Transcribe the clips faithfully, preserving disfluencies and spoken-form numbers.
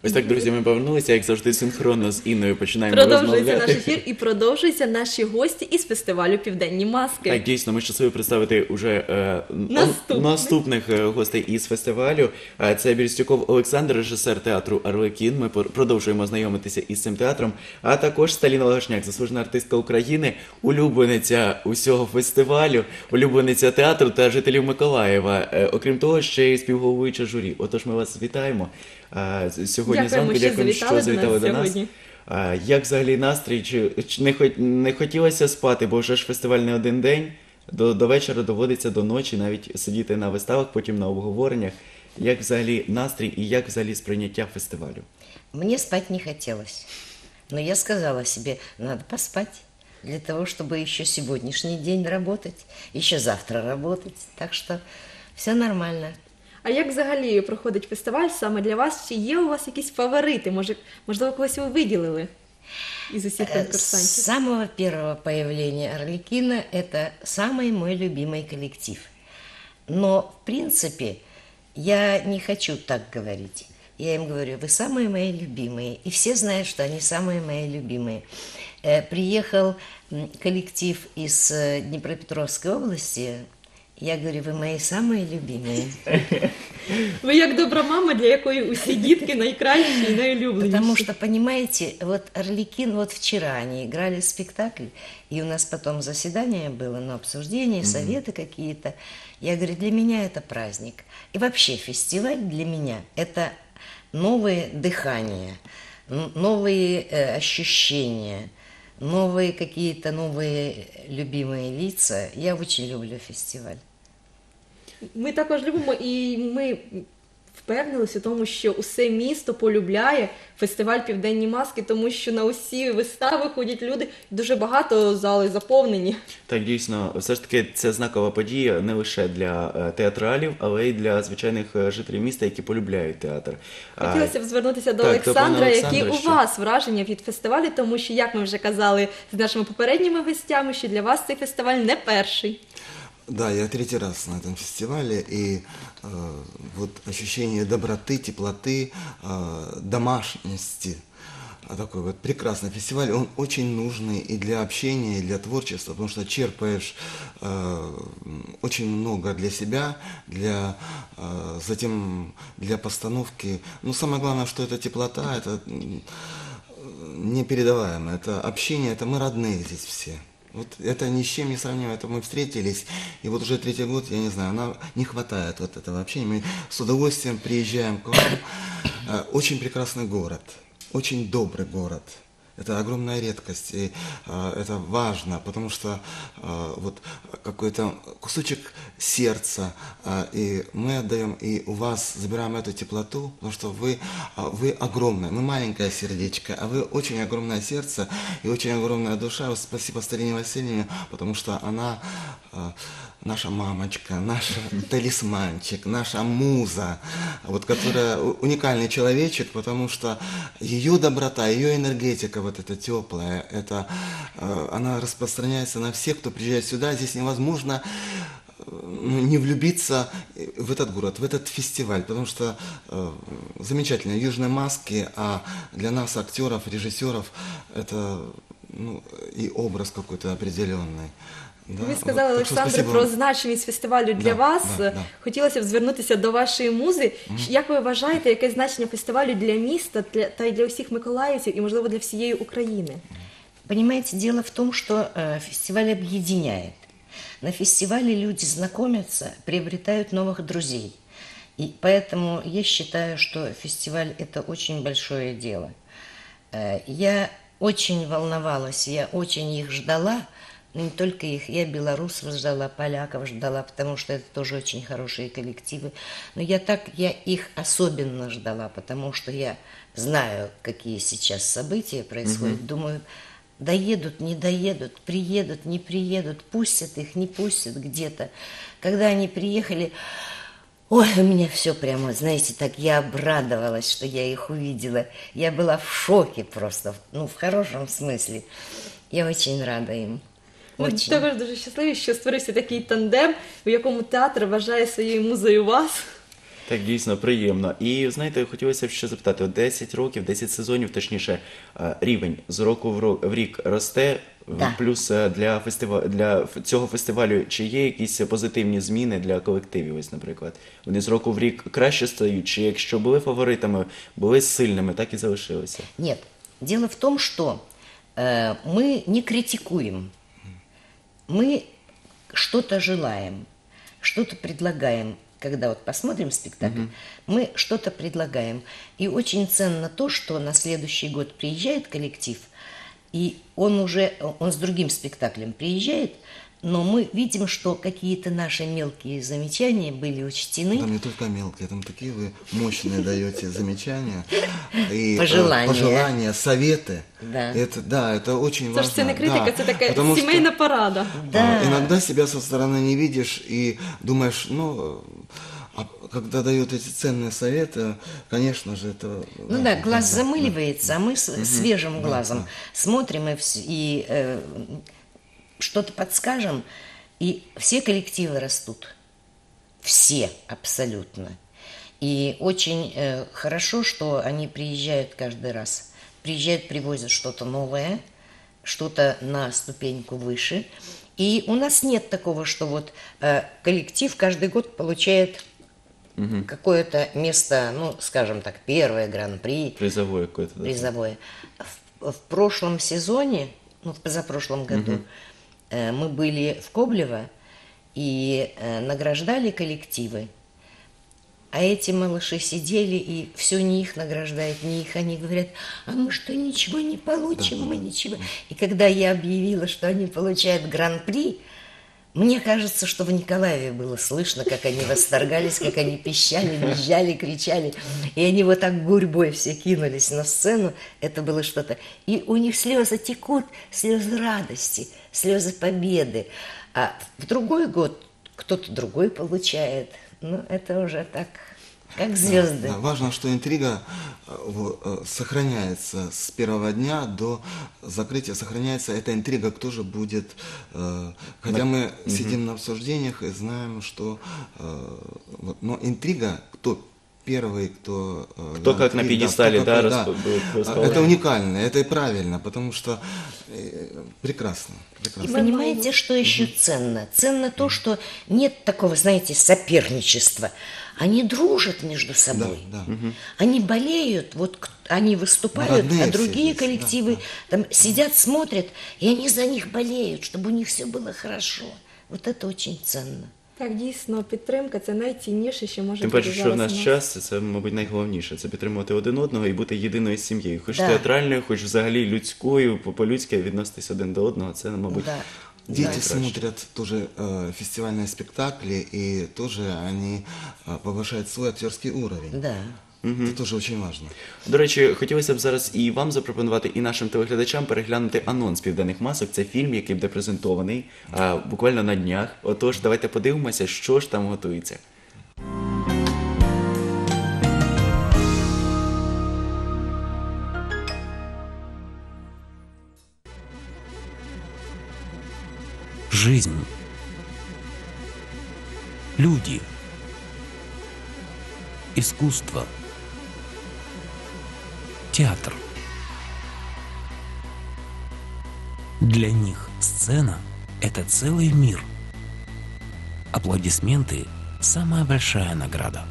Ось так, друзі, ми повернулися, як завжди, синхронно з Інною починаємо Продовжується розмовляти. наш ефір і продовжуються наші гості із фестивалю «Південні маски». Так, дійсно, ми щасливі представити уже е, Наступних. наступних е, гостей із фестивалю. Е, Це Бірстюков Олександр, режисер театру «Арлекін». Ми пор- продовжуємо знайомитися із цим театром. А також Сталіна Лагашняк, заслужена артистка України, улюблениця усього фестивалю, улюблениця театру та жителів Миколаєва. Е, Окрім того, ще й співголовуюча журі. Отож, ми вас вітаємо. Е, Сьогодні Дякуємо, зранку, що дякуємо, завітали що до нас завітали до нас. сьогодні. А, Як взагалі настрій? Чи, чи не, хот, не хотілося спати, бо вже ж фестиваль не один день, до, до вечора доводиться до ночі навіть сидіти на виставах, потім на обговореннях. Як взагалі настрій і як взагалі сприйняття фестивалю? Мне спать не хотелось. Но я сказала себе, надо поспать для того, чтобы еще сегодняшний день работать, еще завтра работать. Так что все нормально. А як взагалі проходить фестиваль саме для вас? Чи є у вас якісь фаворити? Може, можливо, когось ви виділили із усіх Э, С конкурсантів? самого первого появления Арлекина это самый мой любимый коллектив. Но, в принципе, я не хочу так говорить. Я им говорю, вы самые мои любимые. И все знают, что они самые мои любимые. Э, Приехал м, коллектив из э, Днепропетровской области. Я говорю, вы мои самые любимые. Ви як добра мама, для якої усі дітки найкращі і найулюбленіші. Потому что, понимаете, вот Арлекин, вот вчера они играли спектакль, и у нас потом заседание было на обсуждение, советы какие-то. Я говорю, для меня это праздник. И вообще фестиваль для меня это новые дыхания, н- новые э, ощущения, новые какие-то новые любимые лица. Я очень люблю фестиваль. Ми також любимо і ми впевнилися у тому, що усе місто полюбляє фестиваль «Південні маски», тому що на усі вистави ходять люди, дуже багато зали заповнені. Так, дійсно, все ж таки це знакова подія не лише для е, театралів, але й для звичайних е, жителів міста, які полюбляють театр. А, Хотілося б звернутися до так, до пана Олександра, які Олександра, у що- вас враження від фестивалю, тому що, як ми вже казали з нашими попередніми гостями, що для вас цей фестиваль не перший. Да, я третий раз на этом фестивале, и э, вот ощущение доброты, теплоты, э, домашности. А такой вот прекрасный фестиваль, он очень нужный и для общения, и для творчества, потому что черпаешь э, очень много для себя, для, э, затем для постановки. Но самое главное, что это теплота, это м, непередаваемо, это общение, это мы родные здесь все. Вот это ни с чем не сравнимо, это мы встретились, и вот уже третий год, я не знаю, нам не хватает вот этого общения, мы с удовольствием приезжаем к вам. Э, Очень прекрасный город, очень добрый город. Это огромная редкость, и э, это важно, потому что э, вот какой-то кусочек сердца, э, и мы отдаем, и у вас забираем эту теплоту, потому что вы, э, вы огромное, мы маленькое сердечко, а вы очень огромное сердце и очень огромная душа. Вот спасибо Сталине Васильевне, потому что она э, наша мамочка, наш талисманчик, наша муза, вот, которая у- уникальный человечек, потому что ее доброта, ее энергетика вот эта теплая, это, э, она распространяется на всех, кто приезжает сюда. Здесь невозможно э, ну, не влюбиться в этот город, в этот фестиваль, потому что э, замечательно, южные маски, а для нас, актеров, режиссеров, это ну, и образ какой-то определенный. Да, Ви сказали, вот, так что Олександр, спасибо про вам. значимість фестивалю для Да, вас. да, да. Хотілося б звернутися до вашої музи. Як ви вважаєте, яке значення фестивалю для міста для, та й для усіх миколаївців і, можливо, для всієї України? Понимаете, дело в том, что э, фестиваль объединяет. На фестивале люди знакомятся, приобретают новых друзей. И поэтому я считаю, что фестиваль – это очень большое дело. Э, я очень волновалась, я очень их ждала, но не только их, я белорусов ждала, поляков ждала, потому что это тоже очень хорошие коллективы. Но я так, я их особенно ждала, потому что я знаю, какие сейчас события происходят. Думаю, доедут, не доедут, приедут, не приедут, пустят их, не пустят где-то. Когда они приехали, ой, у меня все прямо, знаете, так я обрадовалась, что я их увидела. Я была в шоке просто, ну, в хорошем смысле. Я очень рада им. Ми Очень. також дуже щасливі, що створився такий тандем, у якому театр вважає своєю музою вас. Так, дійсно приємно. І знаєте, хотілося б ще запитати: от десять років, десять сезонів, точніше, е, рівень з року в ро- в рік росте. Да. Плюс е, для фестива... для ф- цього фестивалю чи є якісь позитивні зміни для колективів? Ось, наприклад, вони з року в рік краще стають, чи якщо були фаворитами, були сильними, так і залишилися? Нет, дело в том, что э, мы не критикуем, мы что-то желаем, что-то предлагаем. Когда вот посмотрим спектакль, мы что-то предлагаем. И очень ценно то, что на следующий год приезжает коллектив, и он уже, он с другим спектаклем приезжает, но мы видим, что какие-то наши мелкие замечания были учтены. Там не только мелкие, там такие вы мощные даете замечания. И, э, Пожелания. Пожелания, советы. Да. Это, да, это очень Це важно. ж це не критика, Да, це така потому что, сімейна порада. Да. а, иногда себя со стороны не видишь и думаешь, ну, а когда дают эти ценные советы, конечно же, это... Ну да, глаз замыливается, а мы с свежим глазом да. смотрим и, вс- и э, что-то подскажем, и все коллективы растут. Все абсолютно. И очень э, хорошо, что они приезжают каждый раз. Приезжают, привозят что-то новое, что-то на ступеньку выше. И у нас нет такого, что вот э, коллектив каждый год получает какое-то место, ну, скажем так, первое гран-при, Призовое какое-то. Да. призовое. В, в прошлом сезоне, ну, в позапрошлом году, э, мы были в Коблево и э, награждали коллективы. А эти малыши сидели, и все не их награждают, не их. Они говорят, а мы что, ничего не получим, мы ничего. И когда я объявила, что они получают гран-при, мне кажется, что в Николаеве было слышно, как они восторгались, как они пищали, визжали, кричали. И они вот так гурьбой все кинулись на сцену. Это было что-то. И у них слезы текут, слезы радости, слезы победы. А в другой год кто-то другой получает. Ну, это уже так, как звезды. Да, важно, что интрига э, в- э, сохраняется с первого дня до закрытия, сохраняется эта интрига, кто же будет, э, хотя мы сидим на обсуждениях и знаем, что, э, вот, но интрига, кто первый, кто... э, Кто как на гран-при, пьедестале, кто да, какой, расп- будет А, располагать. Это уникально, это и правильно, потому что э, прекрасно, И прекрасно. понимаете, что еще ценно? Ценно то, что нет такого, знаете, соперничества. Они дружат между собой. Да, да. Они болеют, вот к- они выступают, Родные а все другие здесь, коллективы да, там сидят, смотрят, и они за них болеют, чтобы у них все было хорошо. Вот это очень ценно. Так, дійсно, підтримка це найцінніше, що може Тим бути паче, що в зараз наш у нас. час це, мабуть, найголовніше. Це підтримувати один одного і бути єдиною сім'єю. Хоч Да. театральною, хоч взагалі людською, по- по-людськи відноситись один до одного. Це, мабуть, Да. Дети найкраще. смотрят тоже э, фестивальные спектакли, и тоже они э, повышают свой актерский уровень. Да. Это тоже очень важно. До речі, хотілося б зараз і вам запропонувати, і нашим телеглядачам переглянути анонс «Південних масок». Це фільм, який буде презентований а, буквально на днях. Отож, давайте подивимося, що ж там готується. Жизнь. Люди. Искусство. Театр. Для них сцена – это целый мир. Аплодисменты – самая большая награда.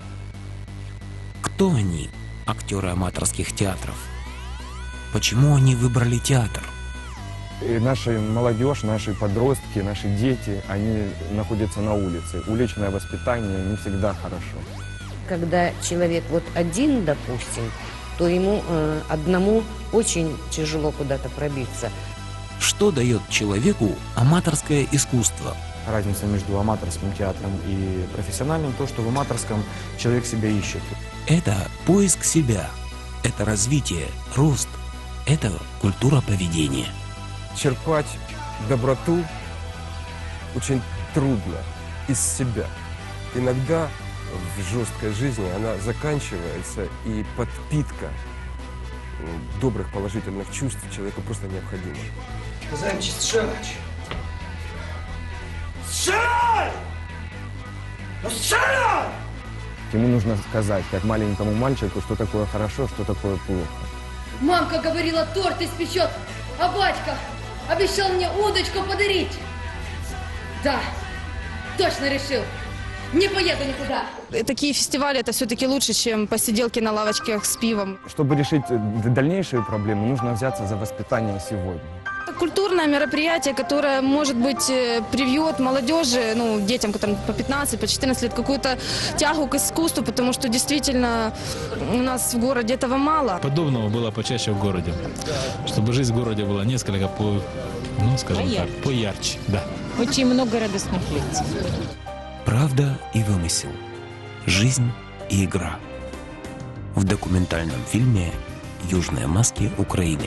Кто они, актеры аматорских театров? Почему они выбрали театр? И наша молодежь, наши подростки, наши дети, они находятся на улице. Уличное воспитание не всегда хорошо. Когда человек вот один, допустим, то ему э, одному очень тяжело куда-то пробиться. Что дает человеку аматорское искусство? Разница между аматорским театром и профессиональным то, что в аматорском человек себя ищет. Это поиск себя, это развитие, рост, это культура поведения. Черпать доброту очень трудно из себя. Иногда в жесткой жизни она заканчивается, и подпитка м, добрых положительных чувств человеку просто необходима. Значит, сжечь. Стреляй! Ну, стреляй! ему нужно сказать, как маленькому мальчику, что такое хорошо, что такое плохо. Мамка говорила, торт испечет, а батька обещал мне удочку подарить. Да, точно решил. Не поеду никуда. Такие фестивали это все-таки лучше, чем посиделки на лавочках с пивом. Чтобы решить дальнейшие проблемы, нужно взяться за воспитание сегодня. Это культурное мероприятие, которое, может быть, привьет молодежи, ну, детям, которым по пятнадцать, по четырнадцать лет, какую-то тягу к искусству, потому что действительно у нас в городе этого мало. Подобного было почаще в городе, чтобы жизнь в городе была несколько по, ну, скажем так, поярче. Да. Очень много радостных лекций. Правда и вымысел. Жизнь и игра. В документальном фильме «Южные маски Украины».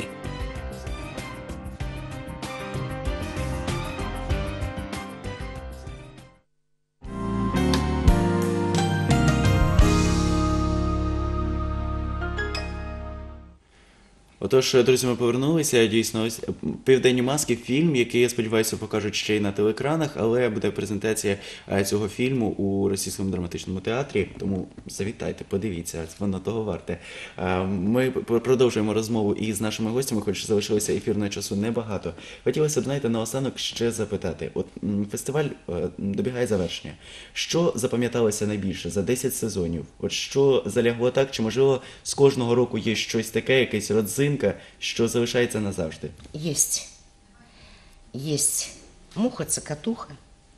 Отож, друзі, ми повернулися. Дійсно, ось «Південні маски» – фільм, який, я сподіваюся, покажуть ще й на телеекранах, але буде презентація цього фільму у Російському драматичному театрі, тому завітайте, подивіться, воно того варте. Ми продовжуємо розмову із нашими гостями, хоч залишилося ефірного часу небагато. Хотілося б, знаєте, наостанок ще запитати. От фестиваль добігає завершення. Що запам'яталося найбільше за десять сезонів? От що залягло так, чи, можливо, з кожного року є щось таке, якийсь родзинка, що залишається назавжди? Есть. Есть «Муха-цокотуха».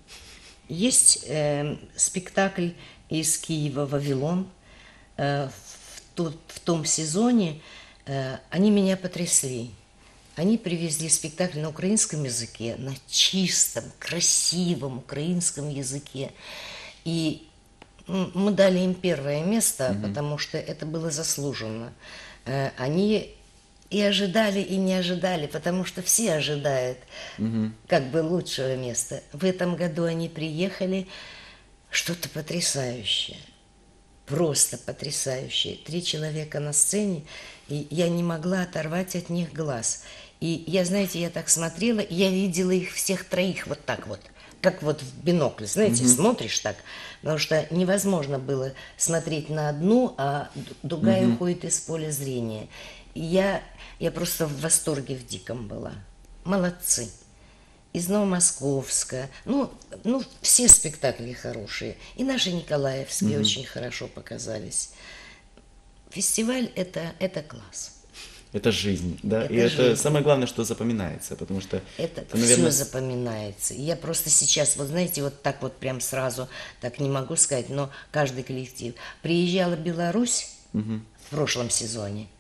Есть э, спектакль из Киева «Вавилон». Э, в, тот, в том сезоне э, они меня потрясли. Они привезли спектакль на украинском языке, на чистом, красивом украинском языке. И мы дали им первое место, mm-hmm. потому что это было заслуженно. Э, они и ожидали, и не ожидали, потому что все ожидают угу. как бы лучшего места. В этом году они приехали, что-то потрясающее, просто потрясающее. Три человека на сцене, и я не могла оторвать от них глаз. И я, знаете, я так смотрела, и я видела их всех троих вот так вот, как вот в бинокль, знаете, угу. смотришь так, потому что невозможно было смотреть на одну, а другая угу. уходит из поля зрения. И я... Я просто в восторге в диком была. Молодцы. Из Новомосковска. Ну, ну все спектакли хорошие. И наши николаевские mm-hmm. очень хорошо показались. Фестиваль это, это класс. Это жизнь, да? Это и жизнь. Это самое главное, что запоминается, потому что... Это, это наверное... все запоминается. Я просто сейчас, вот знаете, вот так вот прям сразу, так не могу сказать, но каждый коллектив. Приезжала Беларусь mm-hmm. в прошлом сезоне.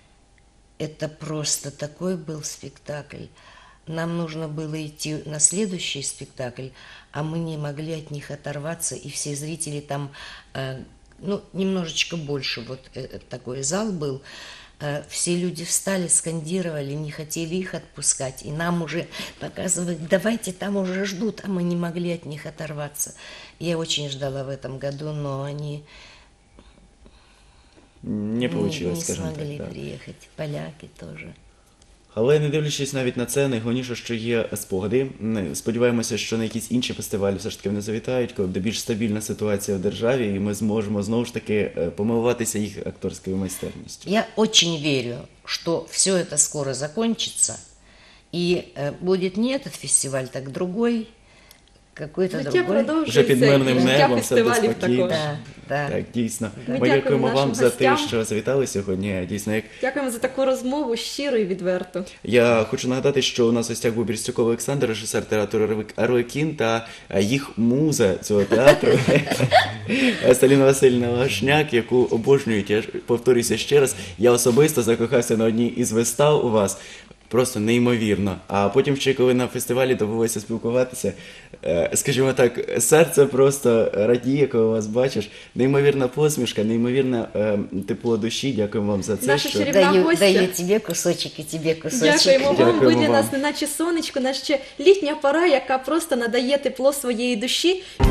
Это просто такой был спектакль. Нам нужно было идти на следующий спектакль, а мы не могли от них оторваться, и все зрители там, э, ну, немножечко больше, вот э, такой зал был, э, все люди встали, скандировали, не хотели их отпускать, и нам уже показывают, давайте, там уже ждут, а мы не могли от них оторваться. Я очень ждала в этом году, но они... Не получилось, не, скажімо так. Не змогли так, приїхати, поляки теж. Але не дивлячись навіть на це, найголовніше, що є спогади. Сподіваємося, що на якісь інші фестивалі все ж таки вони завітають, коли буде більш стабільна ситуація в державі, і ми зможемо знову ж таки помилуватися їх акторською майстерністю. Я очень вірю, що все це скоро закінчиться, і буде не этот фестиваль, так другой, какой-то життя другой. Вже під мирним небом, все фестивалів спокійно. Да, да. Так, дійсно. Ми Ми, дякуємо дякуємо вам нашим за те, гостям. що завітали сьогодні. Дійсно, як Дякуємо за таку розмову, щиро і відверто. я хочу нагадати, що у нас в гостях був Бірстюков Олександр, режисер театру «Арлекін» та їх муза цього театру Сталіна Васильівна Лашняк, яку обожнюють. Я повторюся ще раз, я особисто закохався на одній із вистав у вас. Просто неймовірно. А потім ще, коли на фестивалі довелося спілкуватися, скажімо так, серце просто радіє, коли вас бачиш. Неймовірна посмішка, неймовірне тепло душі. Дякуємо вам за це. Наша що... чарівна Даю, гостя. даю тебе кусочек і тебе кусочек. Дякуємо вам. Дякуємо Ви для вам. нас не наче сонечко, наче літня пора, яка просто надає тепло своєї душі.